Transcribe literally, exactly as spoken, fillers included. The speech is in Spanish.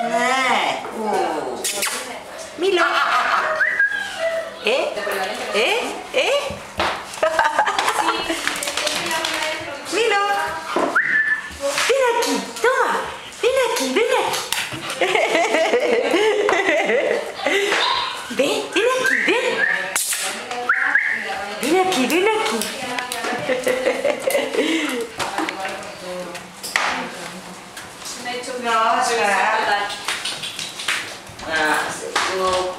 네. 오. Milo. ¿Eh? ¿Eh? ¿Eh? Milo. Ven aquí, toma. Ven aquí, ven aquí. Ven, ven aquí, ven. Ven aquí, ven aquí. No, es una... Ah,